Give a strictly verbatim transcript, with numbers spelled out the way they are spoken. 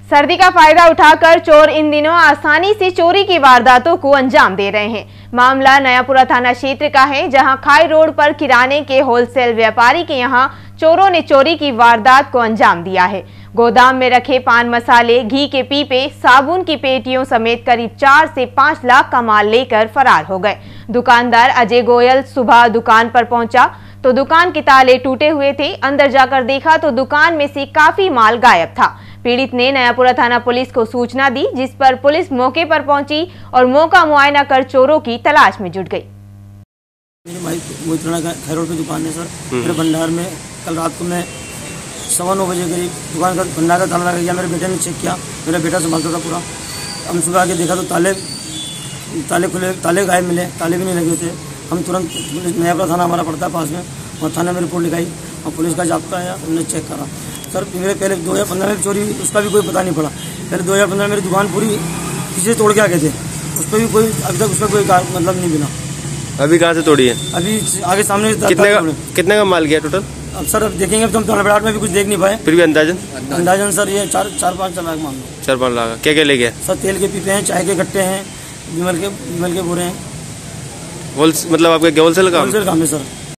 सर्दी का फायदा उठाकर चोर इन दिनों आसानी से चोरी की वारदातों को अंजाम दे रहे हैं। मामला नयापुरा थाना क्षेत्र का है, जहां खाई रोड पर किराने के होलसेल व्यापारी के यहां चोरों ने चोरी की वारदात को अंजाम दिया है। गोदाम में रखे पान मसाले, घी के पीपे, साबुन की पेटियों समेत करीब चार से पाँच लाख का माल लेकर फरार हो गए। दुकानदार अजय गोयल सुबह दुकान पर पहुंचा तो दुकान के ताले टूटे हुए थे। अंदर जाकर देखा तो दुकान में से काफी माल गायब था। पीड़ित ने नयापुरा थाना पुलिस को सूचना दी, जिस पर पुलिस मौके पर पहुंची और मौका मुआयना कर चोरों की तलाश में जुट गई। मेरे भाई वो खैरोड की दुकान है सर। मेरे भंडार में कल रात को मैं सवा नौ बजे करीब दुकान का भंडार का ताला लगा गया। मेरे बेटे ने चेक किया, मेरा बेटा संभालता था पूरा। हम सुबह आके देखा तो ताले ताले खुले ताले गायब मिले, ताले भी नहीं लगे थे। हम तुरंत नयापुरा थाना हमारा पड़ता है पास में, और थाने में रिपोर्ट लिखाई और पुलिस का जाब्ता आया, उन्होंने चेक करा। सर मेरे पहले दो हज़ार पंद्रह में चोरी, उसका भी कोई पता नहीं पड़ा। पहले दो हज़ार पंद्रह मेरी दुकान पूरी किसी से तोड़ के आ गए थे, उस पर भी कोई अभी तक उसका कोई मतलब नहीं मिला। अभी कहाँ से तोड़ी है? अभी आगे सामने कितने का कितने का माल गया टोटल? अब सर अब देखेंगे, अब तो हम तड़बड़ाहट में भी कुछ देख नहीं पाए। फिर भी अंदाजन अंदाजन सर ये चार चार पाँच लाख मान लो। चार पाँच लाख क्या क्या ले गया? सर तेल के पीपे हैं, चाय के गट्टे हैं, विमल के विमल के बोरे हैं। होल मतलब आपके होलसेल काम होलसेल काम है सर।